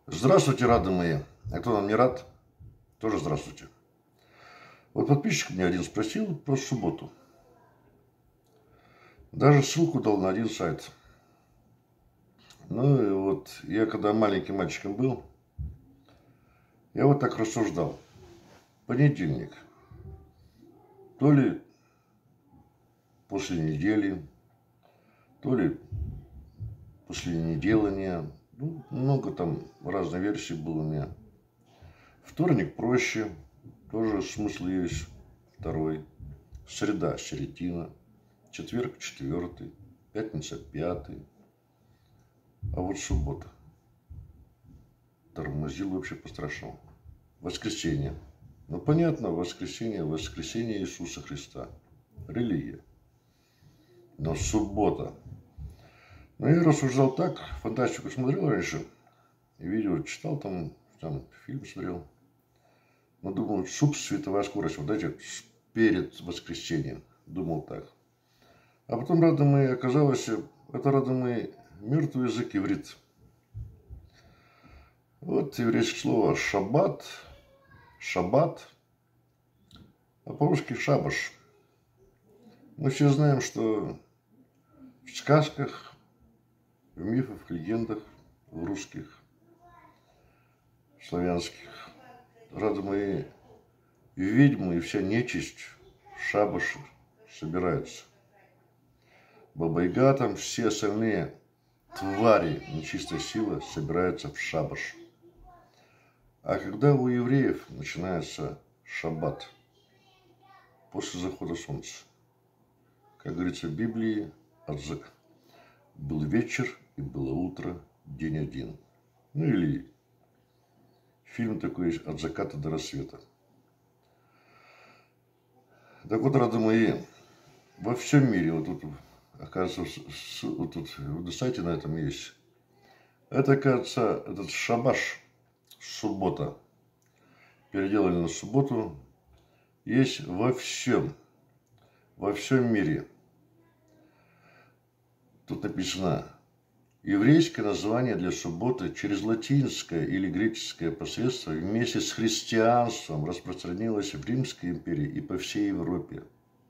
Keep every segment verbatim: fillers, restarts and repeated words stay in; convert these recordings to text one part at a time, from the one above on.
Здравствуйте, рады мои. А кто нам не рад, тоже здравствуйте. Вот подписчик мне один спросил про субботу. Даже ссылку дал на один сайт. Ну и вот я когда маленьким мальчиком был, я вот так рассуждал. Понедельник. То ли после недели, то ли после неделания. Ну, много там разных версий было у меня. Вторник проще, тоже смысл есть второй. Среда, середина. Четверг, четвертый. Пятница, пятый. А вот суббота. Тормозил вообще по-страшному. Воскресенье. Ну, понятно, воскресенье, воскресенье Иисуса Христа. Религия. Но суббота. Ну, я рассуждал так, фантастику смотрел раньше, видео читал, там, там фильм смотрел. Но думал, суп, световая скорость, вот дайте перед воскресеньем. Думал так. А потом, рады мои, оказалось, это, рады мои, мертвый язык иврит. Вот еврейское слово шаббат, шаббат, а по-русски шабаш. Мы все знаем, что в сказках, в мифах, в легендах, в русских, славянских, рады мои, ведьмы и вся нечисть в шабаш собираются. Баба-Яга, там все остальные твари, нечистая сила собираются в шабаш. А когда у евреев начинается шаббат? После захода солнца. Как говорится в Библии, Адзак. Был вечер и было утро, день один. Ну или фильм такой есть «От заката до рассвета». Так вот, рады мои, во всем мире, вот тут, оказывается, вот тут на сайте на этом есть, это, кажется, этот шабаш, суббота, переделали на субботу, есть во всем, во всем мире. Тут написано, еврейское название для субботы через латинское или греческое посредство вместе с христианством распространилось в Римской империи и по всей Европе.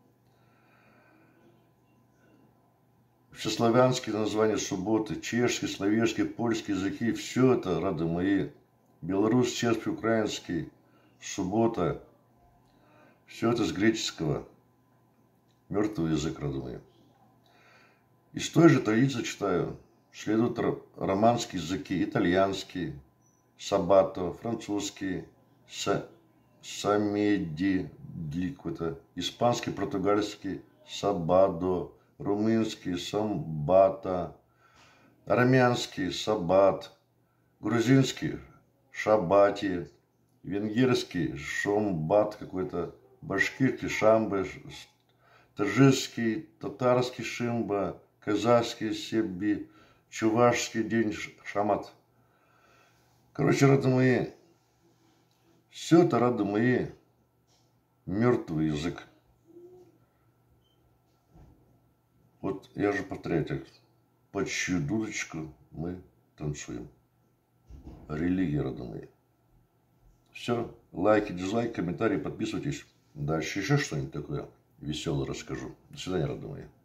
Всеславянские названия субботы, чешский, словешский, польский языки, все это, рады мои, белорусский, сербский, украинский, суббота, все это с греческого, мертвый язык, рады мои. Из той же традиции читаю, следуют романские языки, итальянский, саббато, французский, са, самеди, какой-то, испанский, португальский, саббадо, румынский, самбата, армянский, саббат, грузинский, шабати, венгерский, шомбат какой-то, башкирский, шамбы, таджикский, татарский, шимба, казахский, себби, чувашский день шамат. Короче, рады мои, все это, рады мои, мертвый язык. Вот я же повторяю так, под чью дудочку мы танцуем. Религия, рады мои. Все, лайки, дизлайки, комментарии, подписывайтесь. Дальше еще что-нибудь такое веселое расскажу. До свидания, рады мои.